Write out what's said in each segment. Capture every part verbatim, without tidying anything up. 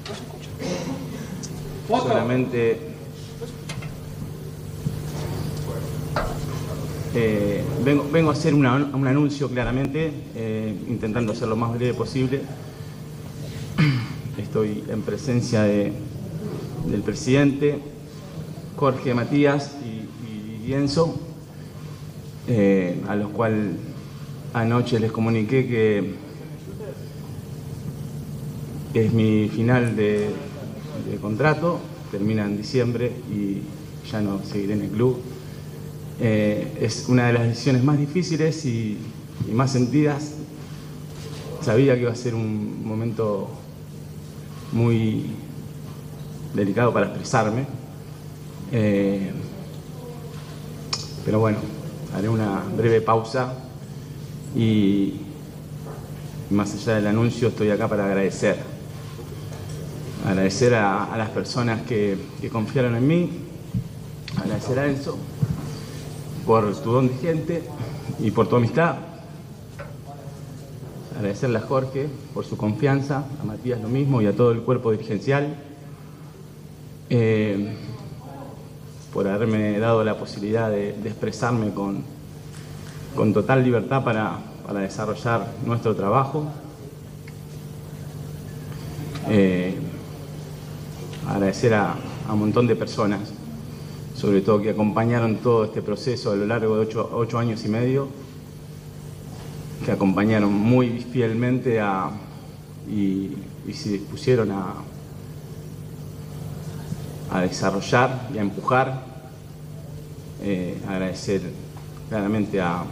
solamente eh, vengo, vengo a hacer una, un anuncio claramente, eh, intentando ser lo más breve posible. Estoy en presencia de, del presidente, Jorge, Matías y, y Lienzo, eh, a los cuales anoche les comuniqué que es mi final de, de contrato, termina en diciembre y ya no seguiré en el club. Eh, es una de las decisiones más difíciles y, y más sentidas. Sabía que iba a ser un momento muy delicado para expresarme, eh, pero bueno, haré una breve pausa y más allá del anuncio estoy acá para agradecer agradecer a, a las personas que, que confiaron en mí, agradecer a Enzo por tu don de gente y por tu amistad, agradecerle a Jorge por su confianza, a Matías lo mismo y a todo el cuerpo dirigencial, eh, por haberme dado la posibilidad de, de expresarme con, con total libertad para, para desarrollar nuestro trabajo. Eh, agradecer a, a un montón de personas, sobre todo que acompañaron todo este proceso a lo largo de ocho, ocho años y medio, que acompañaron muy fielmente a, y, y se dispusieron a, a desarrollar y a empujar. Eh, agradecer claramente a,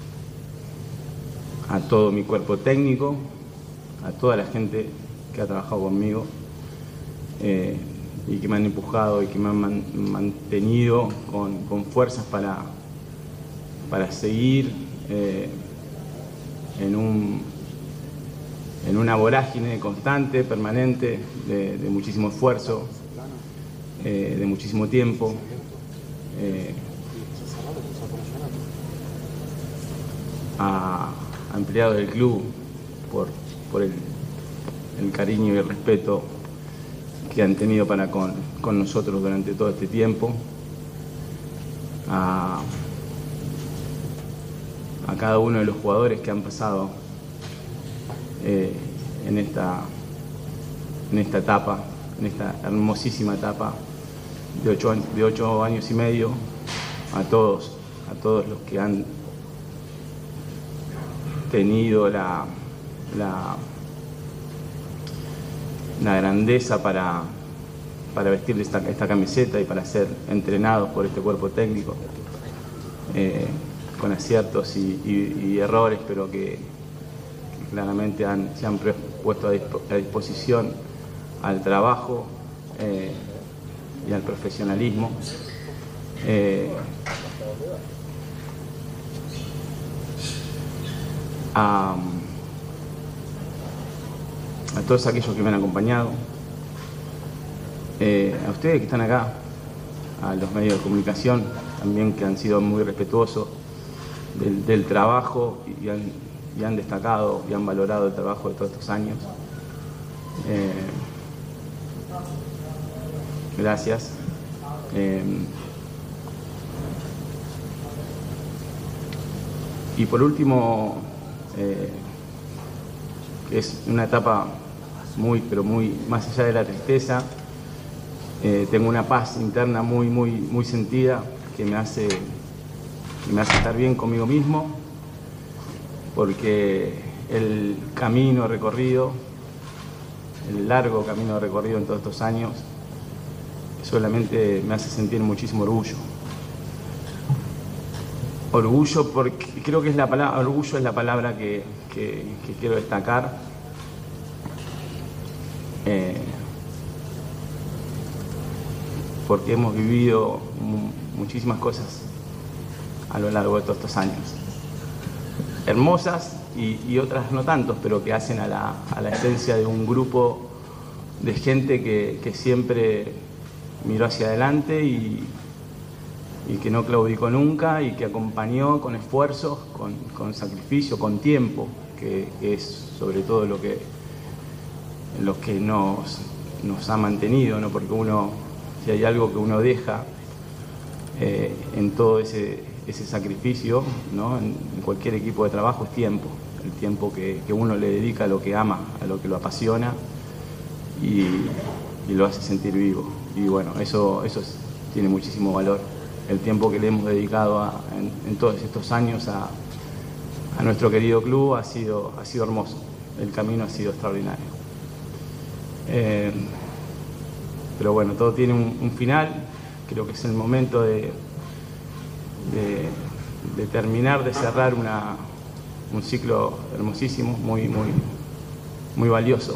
a todo mi cuerpo técnico, a toda la gente que ha trabajado conmigo, eh, y que me han empujado y que me han man, mantenido con, con fuerzas para, para seguir eh, en, un, en una vorágine constante, permanente, de, de muchísimo esfuerzo, eh, de muchísimo tiempo. Eh, a, a empleados del club por, por el, el cariño y el respeto que han tenido para con, con nosotros durante todo este tiempo, a, a cada uno de los jugadores que han pasado eh, en, esta, en esta etapa, en esta hermosísima etapa de ocho, de ocho años y medio, a todos, a todos los que han tenido la, la la grandeza para, para vestir esta, esta camiseta y para ser entrenados por este cuerpo técnico, eh, con aciertos y, y, y errores, pero que, que claramente han, se han puesto a, dispo, a disposición al trabajo eh, y al profesionalismo. Eh, a, a todos aquellos que me han acompañado, eh, a ustedes que están acá, a los medios de comunicación también, que han sido muy respetuosos del, del trabajo y han, y han destacado y han valorado el trabajo de todos estos años. Eh, gracias. Eh, y por último, eh, es una etapa muy, pero muy más allá de la tristeza. Eh, tengo una paz interna muy, muy, muy sentida que me hace, que me hace estar bien conmigo mismo, porque el camino recorrido, el largo camino recorrido en todos estos años, solamente me hace sentir muchísimo orgullo. Orgullo, porque creo que es la palabra, orgullo es la palabra que, que, que quiero destacar. Eh, porque hemos vivido muchísimas cosas a lo largo de todos estos años. Hermosas y, y otras no tantos, pero que hacen a la, a la esencia de un grupo de gente que, que siempre miró hacia adelante y, y que no claudicó nunca y que acompañó con esfuerzos, con, con sacrificio, con tiempo, que, que es sobre todo lo que, lo que nos, nos ha mantenido, ¿no? Porque uno, si hay algo que uno deja eh, en todo ese, ese sacrificio, ¿no? en, en cualquier equipo de trabajo, es tiempo. El tiempo que, que uno le dedica a lo que ama, a lo que lo apasiona y, y lo hace sentir vivo. Y bueno, eso, eso es, tiene muchísimo valor. El tiempo que le hemos dedicado a, en, en todos estos años a, a nuestro querido club ha sido, ha sido hermoso. El camino ha sido extraordinario. Eh, pero bueno, todo tiene un, un final. Creo que es el momento de, de, de terminar, de cerrar una, un ciclo hermosísimo, muy, muy, muy valioso.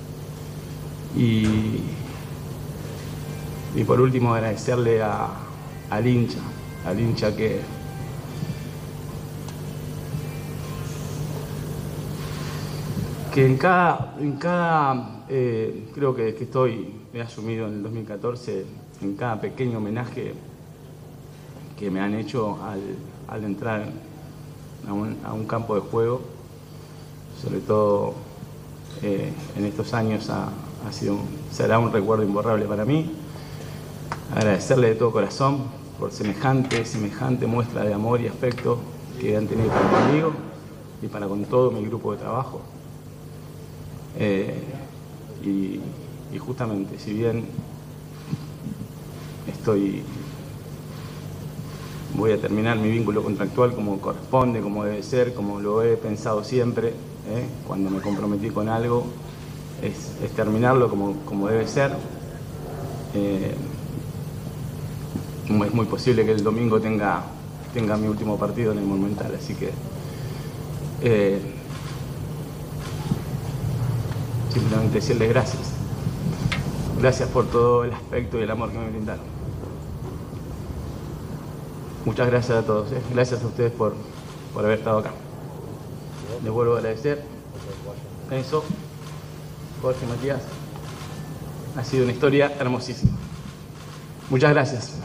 Y, y por último agradecerle a, al hincha, al hincha que, que en cada, en cada eh, creo que, que estoy, he asumido en el dos mil catorce, en cada pequeño homenaje que me han hecho al, al entrar a un, a un campo de juego, sobre todo eh, en estos años ha, ha sido, será un recuerdo imborrable para mí. Agradecerle de todo corazón por semejante, semejante muestra de amor y afecto que han tenido para conmigo y para con todo mi grupo de trabajo. Eh, y, y justamente, si bien estoy, voy a terminar mi vínculo contractual como corresponde, como debe ser, como lo he pensado siempre, ¿eh? Cuando me comprometí con algo, es, es terminarlo como, como debe ser. Eh, es muy posible que el domingo tenga, tenga mi último partido en el Monumental, así que eh, simplemente decirles gracias. Gracias por todo el aspecto y el amor que me brindaron. Muchas gracias a todos, ¿eh? Gracias a ustedes por, por haber estado acá. Les vuelvo a agradecer. Eso, Jorge, Matías. Ha sido una historia hermosísima. Muchas gracias.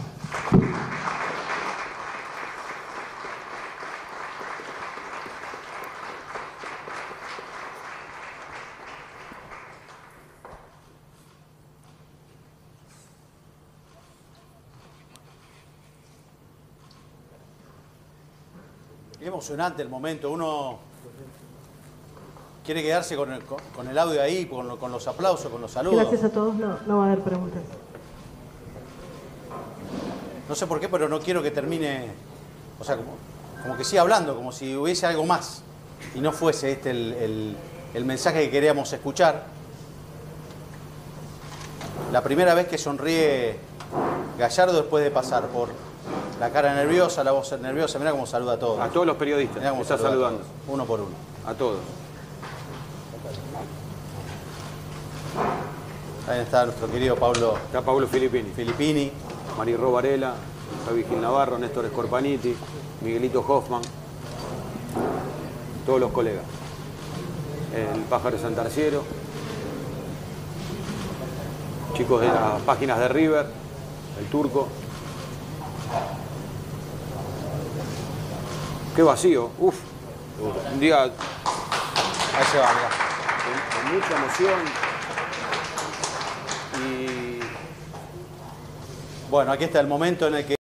Es emocionante el momento, uno quiere quedarse con el, con, con el audio ahí, con, con los aplausos, con los saludos. Gracias a todos, no, no va a haber preguntas. No sé por qué, pero no quiero que termine, o sea, como, como que siga hablando, como si hubiese algo más y no fuese este el, el, el mensaje que queríamos escuchar. La primera vez que sonríe Gallardo después de pasar por la cara nerviosa, la voz nerviosa, mirá cómo saluda a todos. A todos los periodistas, Mirá cómo está saluda saludando. a todos, uno por uno. A todos. Ahí está nuestro querido Pablo Está Pablo Filippini, Filippini. Marirro Varela, Javi Gil Navarro, Néstor Scorpaniti, Miguelito Hoffman, todos los colegas. El Pájaro Santarciero, chicos de las páginas de River, el Turco. Qué vacío, uff, un día Ahí se va, mirá. con, con mucha emoción y Bueno, aquí está el momento en el que